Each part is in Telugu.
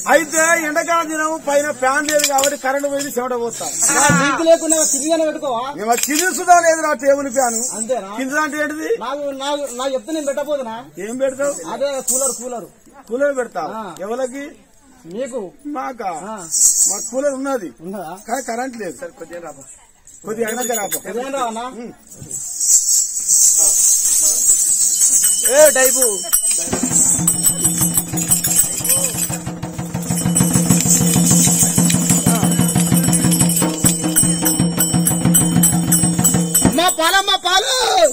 అయితే ఎండాకాలం దినం పైన ఫ్యాన్ లేదు కాబట్టి కరెంట్ పోయి చెమట పోతాను నీకు లేకుండా కింద పెట్టుకోవా కింద సుధా లేదు నా టేబుల్ ఫ్యాన్ అంతేనా కింద అంటే ఏంటిది నాకు చెప్తే నేను పెట్టబోతున్నా ఏం పెడతావు అదే కూలర్ పెడతావు ఎవరికి నీకు మాకు కూలర్ ఉన్నది కానీ కరెంట్ లేదు సార్ కొద్దిగా అయినాక రాపో టైపు మా పాలు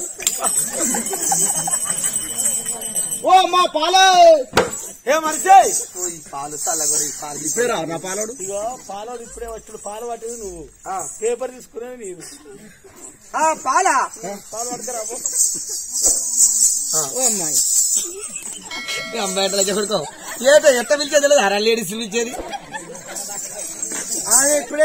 ఓ మా పాలు ఏ మనిషి పాలు ఇప్పుడే రా నా పాలోడు ఇగో పాలోడు ఇప్పుడే వచ్చాడు పాలు పట్టేది నువ్వు పేపర్ తీసుకునేది నీవు పాలా పాలు పట్టుకురాబో ఓ అమ్మాయి అమ్మాయి కొడుకో ఎట్ట పిలిచేది లేదు అరా లేడీస్ పిలిచేది ఇప్పుడే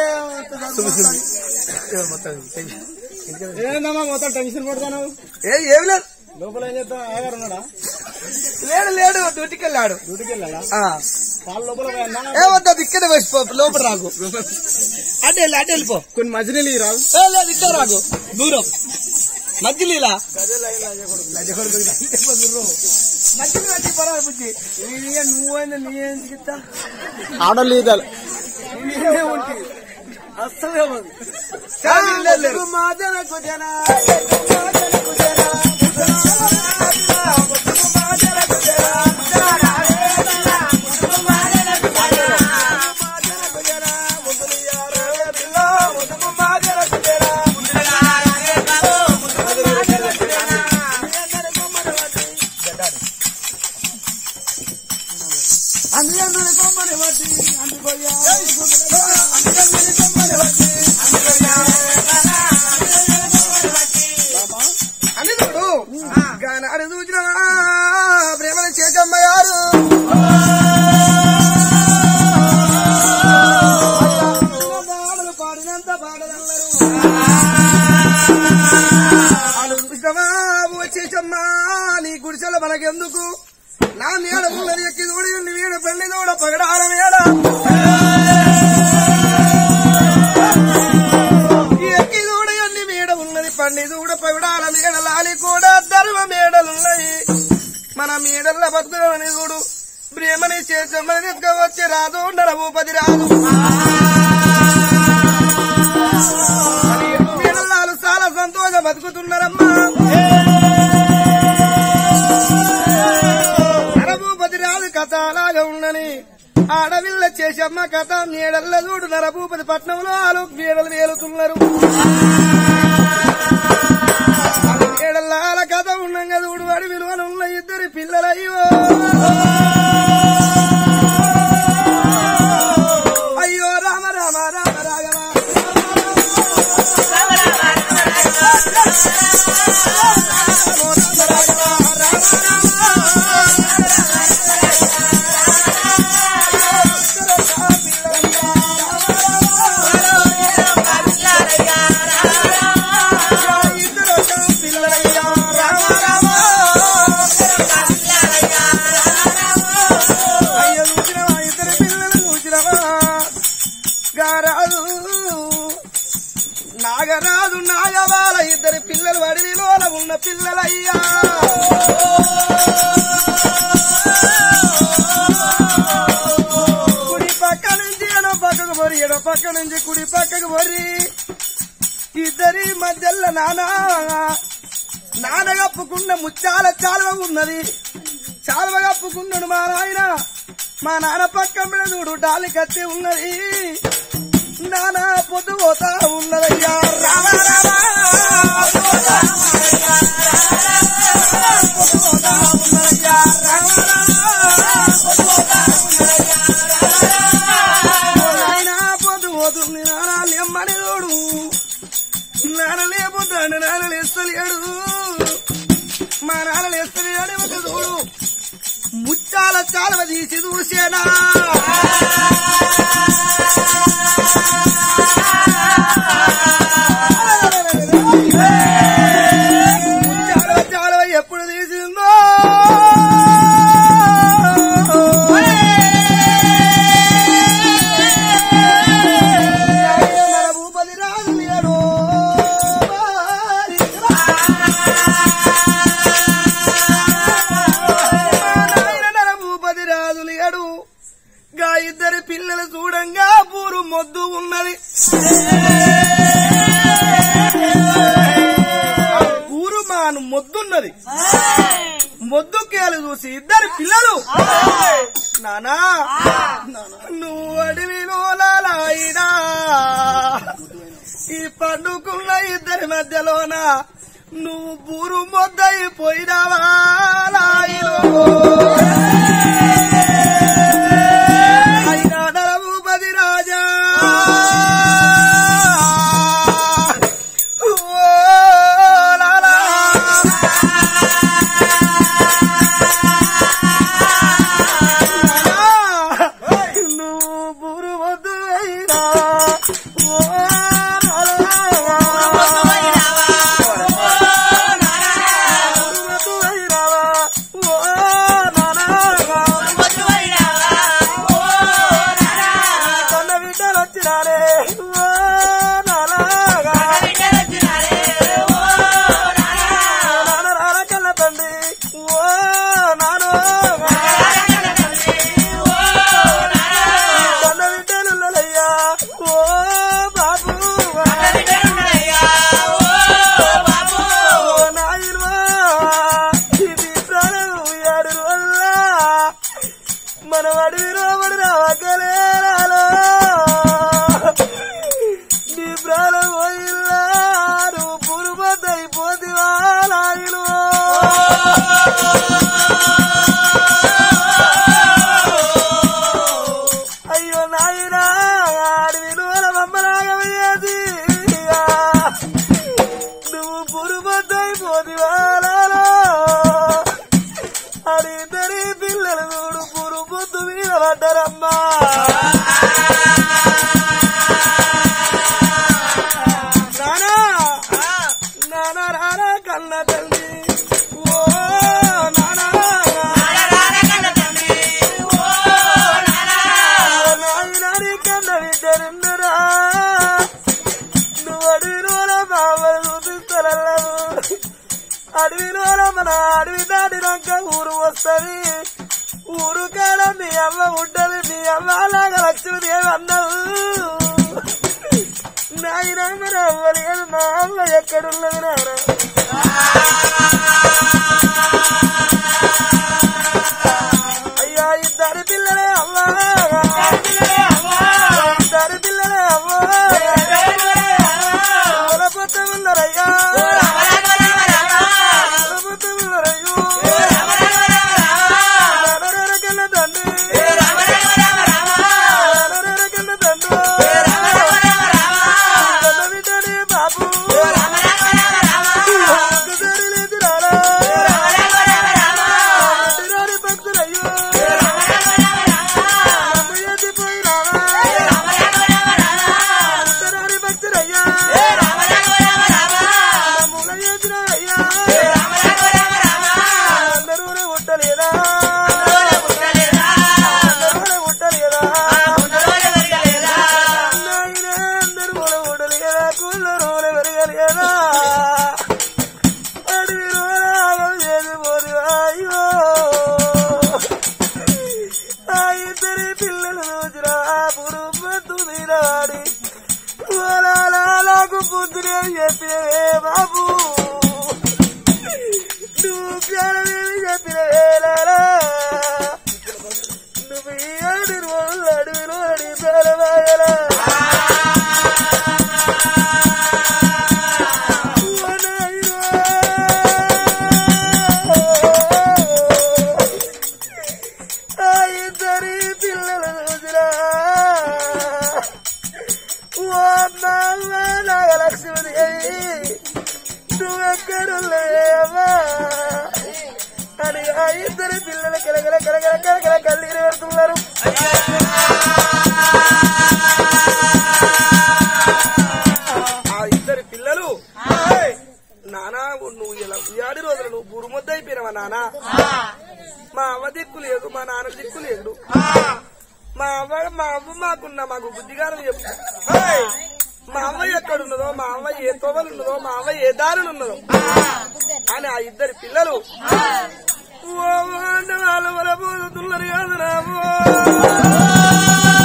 ఏందమ్మా మొత్తం టెన్షన్ పడతాను ఏం లేదు లోపల ఏం చేద్దాం ఆగారు ఉన్నాడా లేడు డ్యూటీకి వెళ్ళాడు పాలు లోపల ఏమవుతా ఇక్కడ లోపల రాకు అడ్డు వెళ్ళిపో కొన్ని మధ్యలో రాదు లేదు ఇక్కడ రాకు దూరం మధ్యలీలా నువ్వైనా నీ ఎందుకు ఇస్తా ఆడలేదు అస్సలే మాదనకు జనా ప్రేమను చేకమ్మ గారు పాడినంత పాడదన్నారు వచ్చేసమ్మా నీ గుడిసెల మనకెందుకు నా నీడ ఉన్నది ఎక్కి దూడి వీడ పెళ్లి దూడ పగడాల మేడ ఎక్కి దూడ అన్ని మేడ ఉన్నది పండి దూడ పగడాల మేడ లాలి కూడా ధర్మ మేడలున్నాయి మన మేడల్లో బతుకుని చూడు ప్రేమని చేసమ్మని వచ్చి రాదు నరభూపతి రాదు మేడల్లాలు చాలా సంతోషం బతుకుతున్నారమ్మా నరభూపతి రాదు కథ అలాగా ఉండని ఆడవిల్ల చేసమ్మ కథ మేడల్ల చూడు నరభూపతి పట్నంలో ఆలు మేడలు వేలుతున్నారు మేడల్లాల కథ ఉండంగా చూడు వాడి విలువలు ఉన్న ఇద్దరు పిల్లలయ్యో అయ్యో రామ రామ రామ రాఘవ నాగరాజు నాగవాల ఇద్దరు పిల్లలు అడవిలోన ఉన్న పిల్లలయ్యా కుడి పక్క నుంచి ఎడో పక్కకు పోరి ఎడో పక్క నుంచి కుడి పక్కకు పోరి ఇద్దరి మధ్యలో నానగప్పుకున్న ముచ్చాల చాలువ ఉన్నది చాలువ కప్పుకున్నాడు మా నాయన మా నాన్న పక్క చూడు డాలి కత్తి ఉన్నది నానా పొద్దు పోతా ఉన్నదయ్యా రామ రామ పొద్దు పోతుంది నానా లేమ్మని తోడు నాన్న లేపుతాడు నాన్న లేస్తలేడు మా నాన్న లేస్తలేడు ఒక తోడు ముచ్చాల చాలవ తీసి చూసేనా చాలవ ఎప్పుడు తీసిందో ఇద్దరి పిల్లలు చూడంగా పూరు మొద్దు ఉన్నది. ఊరు మాను మొద్దున్నది. మొద్దుకేలు చూసి ఇద్దరి పిల్లలు నానా నువ్వు అడవిలో లాయినా ఈ పండుకున్న ఇద్దరి మధ్యలోన నువ్వు బూరు మొద్దయిపోయినావా లాయిలో అయినా నరభూపతి రాజా అడవిలో మన అడవి దాటినాక ఊరు వస్తుంది. ఊరు కాడ మీ అమ్మ ఉంటది. మీ అమ్మ లాగా లక్ష్మీదేవి అన్నది. నాయన మన అమ్మ లేదు. మా అమ్మ ఎక్కడున్నది నాయన? అయ్యా ఇద్దరు పిల్లలే అమ్మ. ఇద్దరు పిల్లలే అమ్మ. పొలపొత్త ఉన్నారయ్యా. బాబు నువ్వు అడవిలో అడిగి ఇద్దరి పిల్లలు చూసిరా లక్ష్మీదేవి నువ్వెక్కడున్నావా అని ఆ ఇద్దరు పిల్లలు కలగల కలగల కలగల కన్నీరు పెడుతున్నారు. ఆ ఇద్దరు పిల్లలు నానా నువ్వు ఇలా ఏడు రోజులు నువ్వు బురుముద్ద అయిపోయినావా నానా? మా అవ్వ దిక్కు లేదు, మా నాన్న దిక్కు లేదు. మా అవ్వ మాకు బుద్ధిగారం చెప్పు. మా అవ్వ ఎక్కడున్నదో, మా అవ్వ ఏ తోవలున్నదో, మా అవ్వ ఏ దారులున్నదో అని ఆ ఇద్దరు పిల్లలు వాళ్ళ వలపోతున్నారు కదా.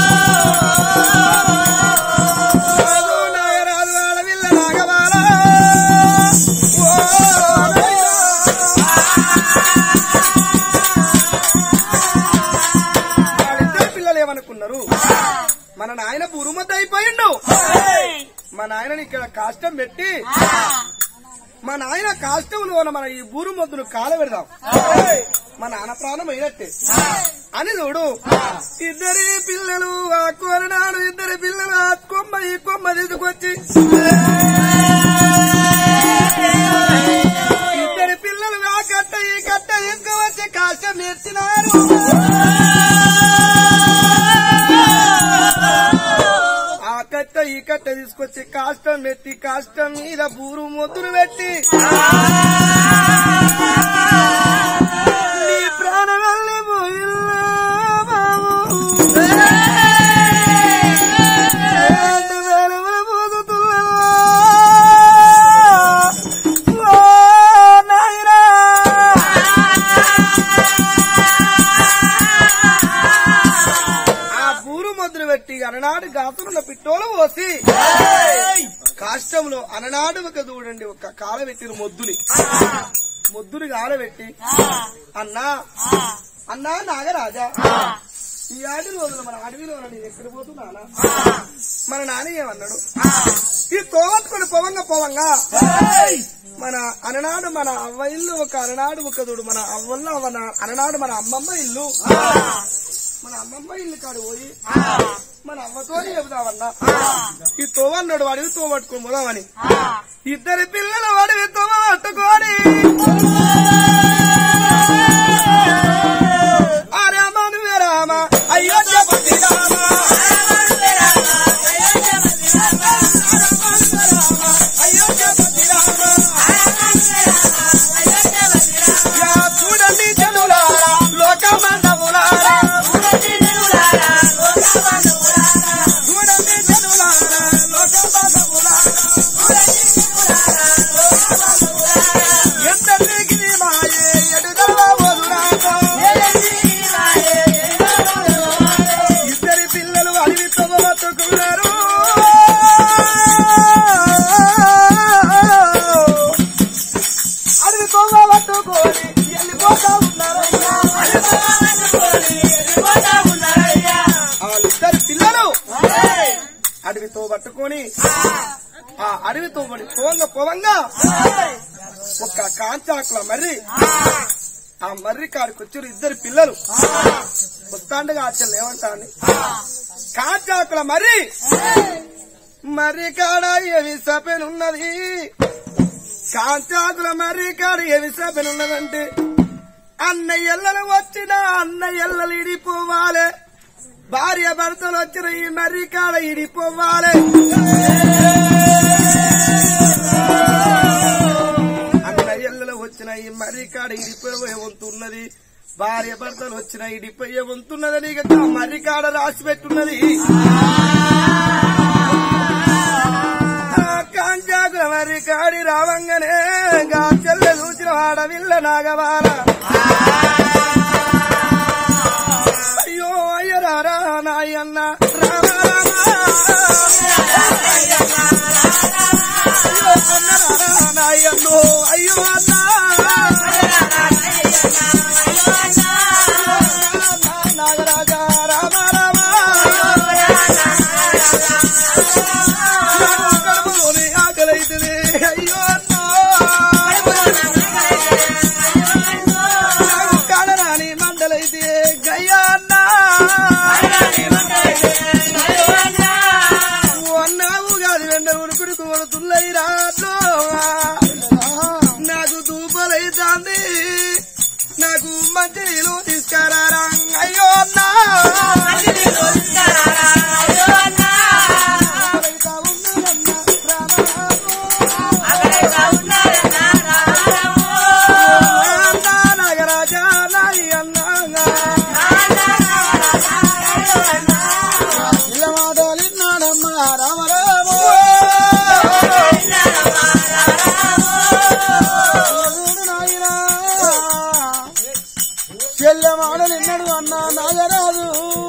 ఉన్నారు. మన నాయన బురుమద్ద అయిపోయిండు. మా నాయనని ఇక్కడ కాష్టం పెట్టి మా నాయన కాష్టంలో మన ఈ బూరు మొద్దును కాల పెడదాం. మా నాన్న ప్రాణం అయినట్టే అని చూడు. ఇద్దరి పిల్లలు ఆ కోరనాడు, ఇద్దరి పిల్లలు ఆ కొమ్మ ఈ కొమ్మ తీసుకొచ్చి ఇద్దరి పిల్లలు ఆ కట్ట ఈ కట్ట తీసుకువచ్చి కాష్టం నేర్చినారు. ఆ కట్ట ఈ కట్ట తీసుకొచ్చి కాష్టం పెట్టి కాష్టం మీద బూరు మొద్దును పెట్టి నీ ప్రాణం వెళ్ళిపోయిల్లా బాబు అలనాడు గాతున్న పిట్టోలు పోసి కాష్టంలో అలనాడు ఒక చూడండి ఒక కాల పెట్టిరు మొద్దుని కాలబెట్టి అన్నా అన్నా నాగరాజా ఈ ఆడి రోజులు మన అడవిలో నేను ఎక్కడ పోతున్నానా మన నాన్న ఏమన్నాడు ఈ తోవత్తుకొని పోవంగా మన అలనాడు మన అవ్వ ఇల్లు ఒక అలనాడు ఒక చూడు మన అవ్వల్లో అలనాడు మన అమ్మమ్మ ఇల్లు మన అమ్మమ్మ ఇల్లు కాడు పోయి మన అమ్మతో చెబుతామన్నా ఈ తోవన్నాడు వాడివి తో పట్టుకొని పోదామని ఇద్దరి పిల్లలు వాడివి తోవ పట్టుకొని రామాను రామ అయ్యో చెప్పి అయ్యో చెప్పి చూడండి జనులారా లోకమండములారా ఇద్దరి పిల్లలు అడవి తొగబట్టుకున్నారు అడవి తొగబట్టుకొని వెళ్ళిపోతా ఉన్నారు వాళ్ళిద్దరి పిల్లలు అడవితో పట్టుకొని ఆ అడవితో పడి పోవంగా ఒక కాంచాకుల మర్రి ఆ మర్రి కాడికి వచ్చారు ఇద్దరు పిల్లలు వస్తాండగా ఆచరణ ఏమంటాండి కాంచాకుల మర్రి కాడ ఏమి సపెనున్నది కాంచాకుల మర్రి కాడ ఏమి సపెనున్నదంటే అన్నయ్యలు వచ్చిన అన్నయ్యలు ఇడిపోవాలి భార్య భర్తలు వచ్చిన ఈ మర్రి కాడ ఇడిపోవాలి అన్నయ్యలు వచ్చిన ఈ మర్రి కాడ ఇడిపోయే వంతున్నది భార్య భర్తలు వచ్చిన ఇడిపోయే వంతున్నదని ఇక మర్రి కాడ రాసి పెట్టున్నది కాంచాకుల మర్రి కాడి రావంగానే గా చెల్ల చూసిన ఆడవిల్ల నాగవార అయ్యో అయ్య రారా నాయన్న నాయన్నో అయ్యో అన్నా నాగరాజా రామ రామ కడుపులోని ఆకలైతుంది అయ్యో అన్నా కాలరాని మండలైతే గయ్యా అన్నా అన్నావు కాదు వెంట ఉడుకుడు కోరుతున్నాయి రాట్లో నాకు దూపలైతాంది నాకు మంచి నీళ్ళు తీసుకురారా అయ్యో అన్నా నాగరాజా నాయి అన్నా ఇలా మాటలిన్నాడమ్మా రామరామో చెల్లె మాటలిన్నాడు అన్నా నాగరాజు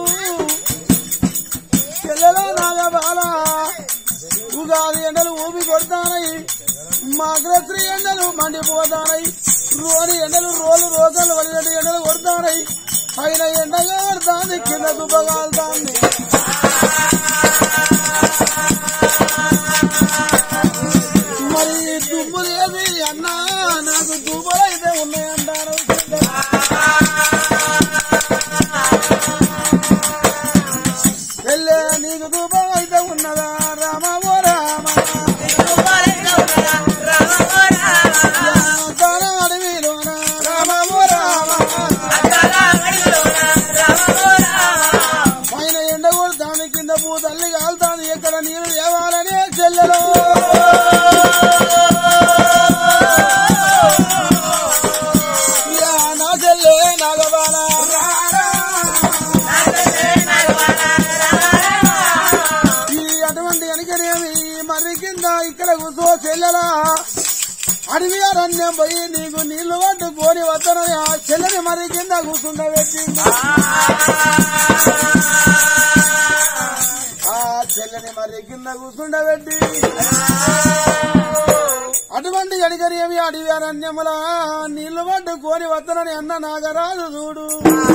చెల్లెలో నాగబాల ఉగాది ఎండలు ఊపి కొడతానయి మాగ్రశ్రీ ఎండలు మండిపోతానయి రోని ఎండలు రోజులు వలినట్టు ఎండలు కొడతానయి పైన ఎండగాడుతాంది కింద దుబ్బగాలుతాంది మరి దుబ్బు లేవి అన్నా నాకు దుబ్బలైతే ఉన్నాయంటారు వెళ్ళే నీకు దుబ్బ అయితే ఉన్నదా రామ ఓ రామ అడవిలోన రామ ఓ రామ పైన ఎండ కొడుతాను కింద పూతల్లి కాలుతాను ఎక్కడ నీరు లేవాలనే చెల్లెలో నా చెల్లె నాగబాల అటువంటి వెనకనేమి మర్రి కింద ఇక్కడ కూర్చో చెల్లెలా అడవి అరణ్యం పోయి నీకు నీళ్లు పట్టుకొని వద్దనని ఆ చెల్లని మర్రి కింద కూర్చుండబెట్టి ఆ చెల్లని మర్రి కింద కూర్చుండబెట్టి అటువంటి గడిగరేమి అడవి అరణ్యముల నీళ్లు పట్టుకొని వద్దనని అన్న నాగరాజు చూడు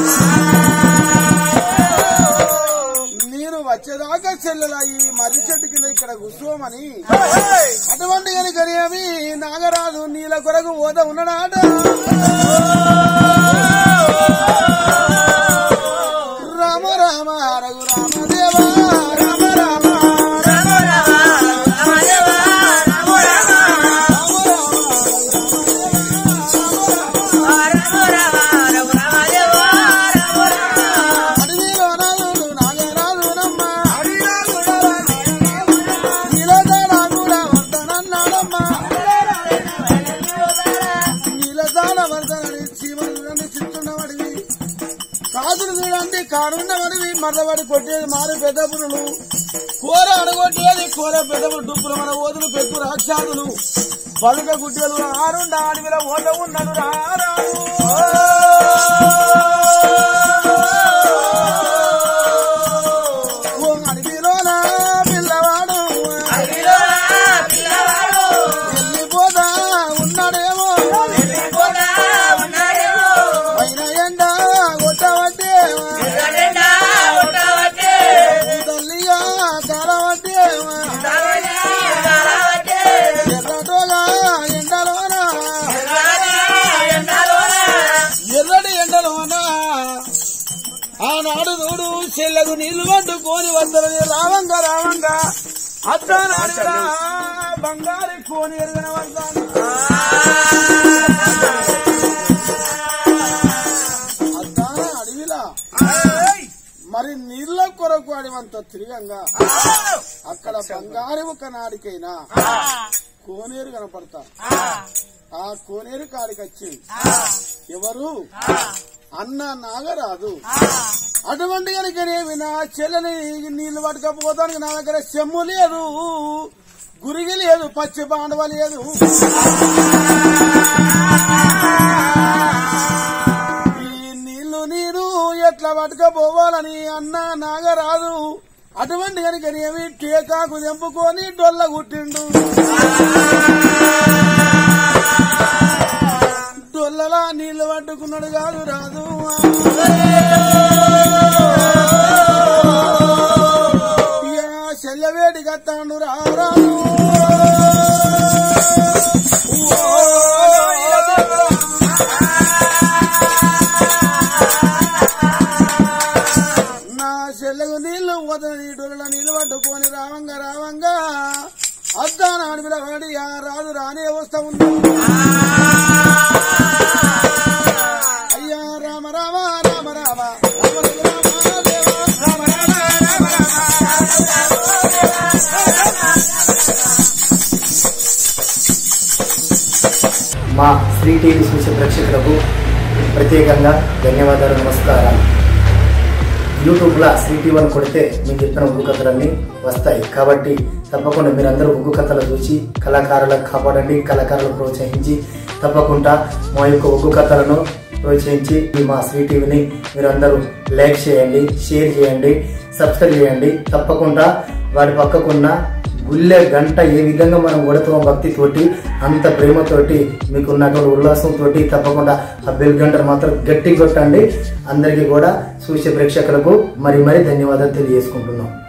నేను వచ్చేదాకా చెల్లెలా ఈ మర్రి చెట్టు కింద ఇక్కడ కూర్చోమని అటువంటి గడిగరేమి నాగరాజు నీళ్ళ కొరకు ఓద ఉన్నాడాట రామ రామ రఘు రామదేవా రామ రామ కాదులు చూడండి కాడున్నవాడివి మర్రవాడి కొట్టేది మారు పెద్ద పురులు కూర అడగొట్టేది కూర పెద్ద డుప్పులు మన ఓదులు పెక్కు రాక్షాదులు పలుక గుడ్డలు ఆరుండ అడవిల ఓట ఉన్నాడు రారాడు అడవిలోనా పిల్లవాడు వెళ్ళిపోదా ఉన్నాడేమో పైన ఎండ కొట్టవట్టే తల్లిగా కాలవట్టే ఎర్రటోగా ఎండలోనా ఎర్రటి ఎండలోనా ఆనాడు నూడు చెల్లకు నీళ్లు పట్టుకొని వద్దరని రావంగా రావంగా అద్దానాడు బంగారు కోని ఎరుగన వద్దాను అద్దాన అడవిలా మరి నీళ్ల కొరకు అడివంత తిరిగంగా అక్కడ బంగారు ఒక నాడికైనా కోనేరు కనపడతారు ఆ కోనేరు కాడికి వచ్చింది ఎవరు అన్న నాగరాదు అటువంటి కనుకనేమి నా చెల్లని నీళ్లు పట్టుకపోతానికి నా దగ్గర చెమ్ము లేదు గురిగి లేదు పచ్చి బాండవ లేదు ఈ నీళ్లు నీరు ఎట్లా పట్టుకపోవాలని అన్న నాగరాదు అటువంటి కనుకనేమి టేకాకు తెంపుకొని డొల్ల కుట్టిండు డొల్లలా నీళ్లు పట్టుకున్నాడు కాదు రాదు చెల్లవేడి కత్తాడు రారాదు నా చెల్లెకు నీళ్లు వదలని డొల్ల నీళ్లు పట్టుకొని రావంగా రావంగా అద్దాన అడవిల వాడి రాదు రానే వస్తా ఉంది అయ్యా రామ రామ రామ రామ మా శ్రీ టీవీ చూసే ప్రేక్షకులకు ప్రత్యేకంగా ధన్యవాదాలు నమస్కారాలు. యూట్యూబ్లో శ్రీ టీవీ అని కొడితే మేము చెప్పిన ఉగ్గు కథలన్నీ వస్తాయి కాబట్టి తప్పకుండా మీరందరూ ఉగ్గు కథలు చూసి కళాకారులకు కాపాడండి, కళాకారులను ప్రోత్సహించి తప్పకుండా మా యొక్క ఉగ్గు కథలను ప్రోత్సహించి మా శ్రీ టీవీని మీరందరూ లైక్ చేయండి, షేర్ చేయండి, సబ్స్క్రైబ్ చేయండి. తప్పకుండా వాడి పక్కకున్న గుళ్ళె గంట ఏ విధంగా మనం కొడతామో భక్తితోటి అంత ప్రేమతోటి మీకు ఉన్నటువంటి ఉల్లాసంతో తప్పకుండా ఆ బెల్ గంటను మాత్రం గట్టి కొట్టండి. అందరికీ కూడా చూసే ప్రేక్షకులకు మరి ధన్యవాదాలు తెలియజేసుకుంటున్నాం.